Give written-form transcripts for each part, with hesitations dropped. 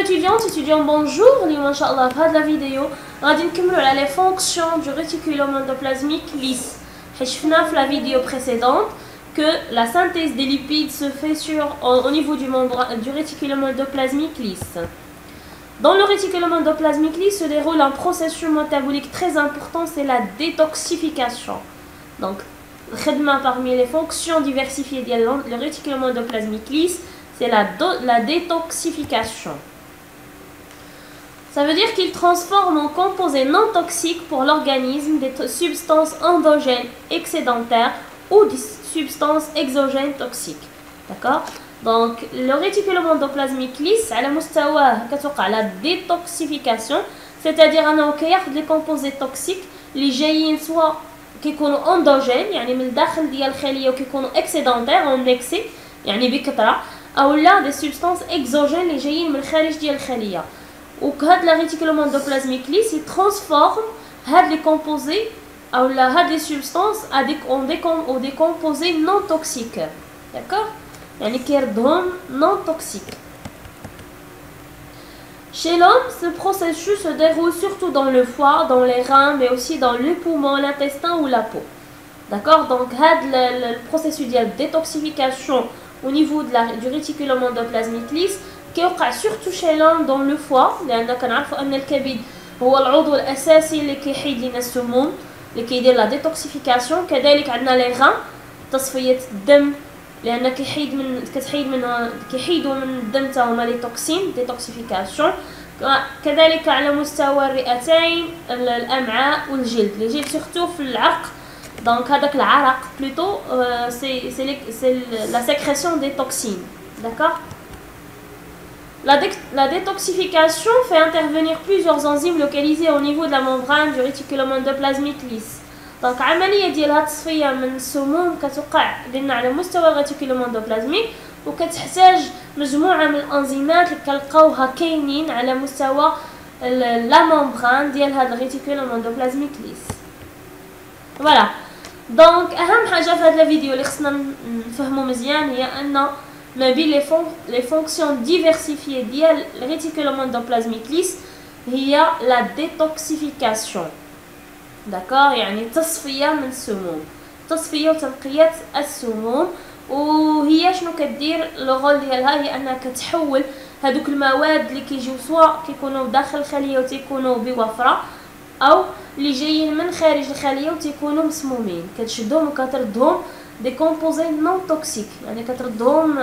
étudiants, bonjour. اليوم ان شاء الله في هذه الفيديو غادي نكملوا على les fonctions du réticulum endoplasmique lisse. شفنا في la vidéo précédente que la synthèse des lipides se fait au niveau du réticulum endoplasmique lisse. Dans le réticulum endoplasmique lisse se déroule un processus métabolique très important, c'est la détoxification. Donc, parmi les fonctions diversifiées du réticulum endoplasmique lisse, c'est la détoxification. Ça veut dire qu'il transforme en composés non toxiques pour l'organisme des substances endogènes excédentaires ou des substances exogènes toxiques. D'accord? Donc, le réticulum endoplasmique lisse, à la mustawa, la détoxification, c'est-à-dire qu'il y a des composés toxiques, les جايين soit qui sont endogènes, يعني من الداخل ديال الخلية qui sont excédentaires en excès, يعني بكثرة، أو لا des substances exogènes اللي جايين من الخارج ديال الخلية. وهاد la réticulum endoplasmique lisse il transforme هاد les composés أو لا هاد les substances en des composés non toxiques. D'accord? يعني كيردهم non toxiques. Chez l'homme, ce processus se déroule surtout dans le foie, dans les reins, mais aussi dans le poumon, l'intestin ou la peau. D'accord? Donc, le processus de détoxification au niveau du réticulum endoplasmique lisse qui occur surtout chez l'homme dans le foie, لأن كنعرفوا أن الكبد هو العضو الأساسي اللي كيحيد لنا السموم اللي كيدير لا ديتوكسيفيكاسيون. كذلك عندنا لي غان تصفية الدم لأن كيحيدوا من الدم تا هما لي توكسين ديتوكسيفيكاسيون. كذلك على مستوى الرئتين، الأمعاء والجلد، لي جلد سورتو في العرق. Donc هذاك العرق plutôt c'est la sécrétion des toxines. D'accord? La détoxification fait intervenir plusieurs enzymes localisées au niveau de la membrane du réticulum endoplasmique lisse. Donc عملية ديال هاد التصفية من السموم كتوقع قلنا على مستوى الريتيكولوم اندوبلازميك، وكتحتاج مجموعة من الانزيمات اللي كنلقاوها كاينين على مستوى لا ممبران ديال هاد الريتيكولوم اندوبلازميك ليس. فوالا دونك اهم حاجة في هاد الفيديو اللي خصنا نفهمو مزيان هي ان ما بين les fonctions diversifiées ديال الريتيكولوم اندوبلازميك ليس هي la détoxification. داكور؟ يعني تصفيه من السموم، تصفيه وتنقيه السموم. وهي شنو كدير لو رول ديالها هي انها كتحول هذوك المواد اللي كيجيو سواء كيكونوا داخل الخليه وتيكونوا بوفره او اللي جايين من خارج الخليه وتيكونوا مسمومين، كتشدهم وكتردهم دي كومبوزي نون توكسيك، يعني كتردهم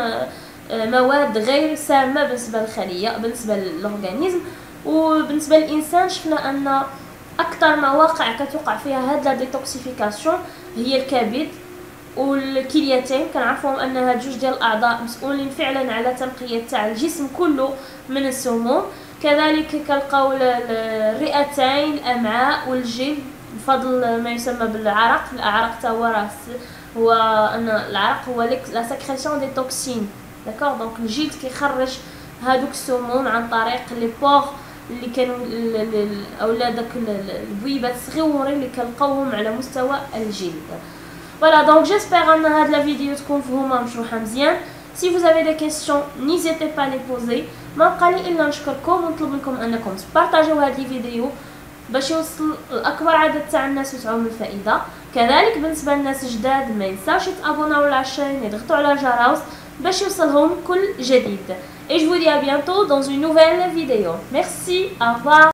مواد غير سامه بالنسبه للخليه بالنسبه للاورغانيزم. وبالنسبه للانسان شفنا ان اكثر مواقع كتوقع فيها هاد لا ديتوكسيفيكاسيون هي الكبد والكليتين. كنعرفوهم ان هاد جوج ديال الاعضاء مسؤولين فعلا على تنقيه تاع الجسم كله من السموم. كذلك كنلقاو الرئتين، الامعاء والجلد بفضل ما يسمى بالعرق. العرق تا هو ان العرق هو لا سكريسيون دي توكسين. داكور؟ دونك الجلد كيخرج هادوك السموم عن طريق لي بور اللي كانوا اولا داك البويبات الصغيورين اللي كنلقاوهم على مستوى الجلد. Voilà, donc j'espère ان هاد لا فيديو تكون مفهومه مشروحه مزيان. Si vous avez des questions, n'hésitez pas à les poser. ما بقى لي الا نشكركم ونطلب منكم انكم تبارطاجيو هاد الفيديو باش يوصل لاكبر عدد تاع الناس وتعم الفائده. كذلك بالنسبه للناس الجداد ما ينساوش يتابوناو للشين، يضغطوا على الجرس باش يوصلهم كل جديد. Et je vous dis à bientôt dans une nouvelle vidéo. Merci, au revoir.